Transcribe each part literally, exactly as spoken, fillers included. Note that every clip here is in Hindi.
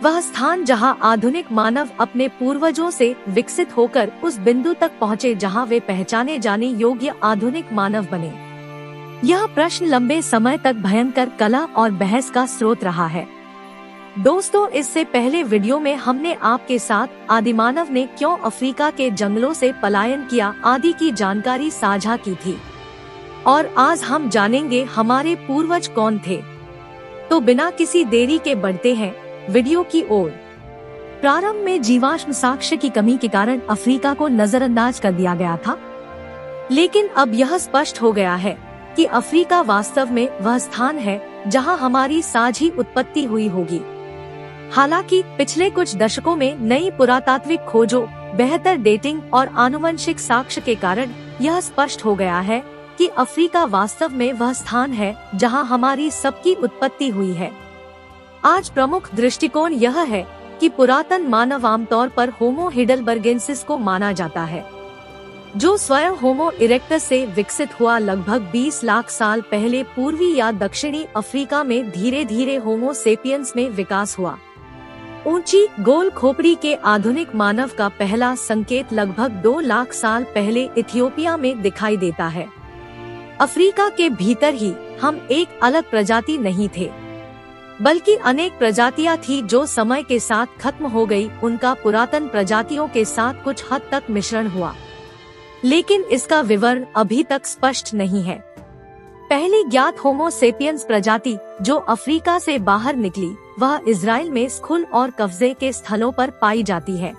वह स्थान जहां आधुनिक मानव अपने पूर्वजों से विकसित होकर उस बिंदु तक पहुँचे जहां वे पहचाने जाने योग्य आधुनिक मानव बने। यह प्रश्न लंबे समय तक भयंकर कलह और बहस का स्रोत रहा है। दोस्तों, इससे पहले वीडियो में हमने आपके साथ आदिमानव ने क्यों अफ्रीका के जंगलों से पलायन किया आदि की जानकारी साझा की थी, और आज हम जानेंगे हमारे पूर्वज कौन थे। तो बिना किसी देरी के बढ़ते हैं वीडियो की ओर। प्रारंभ में जीवाश्म साक्ष्य की कमी के कारण अफ्रीका को नजरअंदाज कर दिया गया था, लेकिन अब यह स्पष्ट हो गया है कि अफ्रीका वास्तव में वह स्थान है जहां हमारी साझी उत्पत्ति हुई होगी। हालांकि पिछले कुछ दशकों में नई पुरातात्विक खोजों, बेहतर डेटिंग और आनुवंशिक साक्ष्य के कारण यह स्पष्ट हो गया है कि अफ्रीका वास्तव में वह स्थान है जहां हमारी सबकी उत्पत्ति हुई है। आज प्रमुख दृष्टिकोण यह है कि पुरातन मानव आमतौर पर होमो हिडलबर्गेंसिस को माना जाता है, जो स्वयं होमो इरेक्टस से विकसित हुआ। लगभग बीस लाख साल पहले पूर्वी या दक्षिणी अफ्रीका में धीरे धीरे होमो सेपियंस में विकास हुआ। ऊंची गोल खोपड़ी के आधुनिक मानव का पहला संकेत लगभग दो लाख साल पहले इथियोपिया में दिखाई देता है। अफ्रीका के भीतर ही हम एक अलग प्रजाति नहीं थे, बल्कि अनेक प्रजातियां थी जो समय के साथ खत्म हो गई। उनका पुरातन प्रजातियों के साथ कुछ हद तक मिश्रण हुआ, लेकिन इसका विवरण अभी तक स्पष्ट नहीं है। पहली ज्ञात होमो सेपियंस प्रजाति जो अफ्रीका से बाहर निकली वह इजराइल में स्खुल और कब्जे के स्थलों पर पाई जाती है।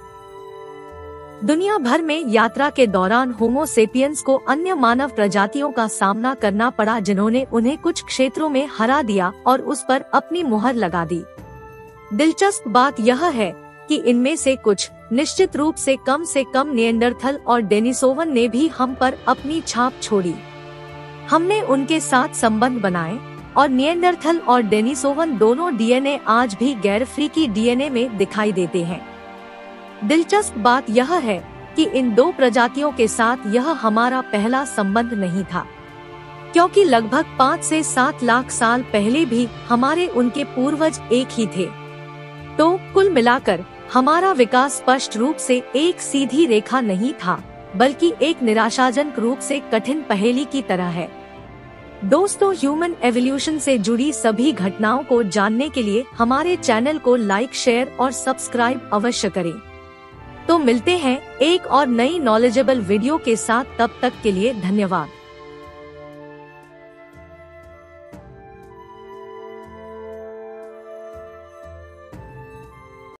दुनिया भर में यात्रा के दौरान होमो सेपियंस को अन्य मानव प्रजातियों का सामना करना पड़ा, जिन्होंने उन्हें कुछ क्षेत्रों में हरा दिया और उस पर अपनी मुहर लगा दी। दिलचस्प बात यह है कि इनमें से कुछ, निश्चित रूप से कम से कम निएंडरथल और डेनिसोवन ने भी हम पर अपनी छाप छोड़ी। हमने उनके साथ संबंध बनाए और निएंडरथल और डेनिसोवन दोनों डीएनए आज भी गैर अफ्रीकी डीएनए में दिखाई देते हैं। दिलचस्प बात यह है कि इन दो प्रजातियों के साथ यह हमारा पहला संबंध नहीं था, क्योंकि लगभग पाँच से सात लाख साल पहले भी हमारे उनके पूर्वज एक ही थे। तो कुल मिलाकर हमारा विकास स्पष्ट रूप से एक सीधी रेखा नहीं था, बल्कि एक निराशाजनक रूप से कठिन पहेली की तरह है। दोस्तों, ह्यूमन एवोल्यूशन से जुड़ी सभी घटनाओं को जानने के लिए हमारे चैनल को लाइक, शेयर और सब्सक्राइब अवश्य करें। तो मिलते हैं एक और नई नॉलेजेबल वीडियो के साथ, तब तक के लिए धन्यवाद।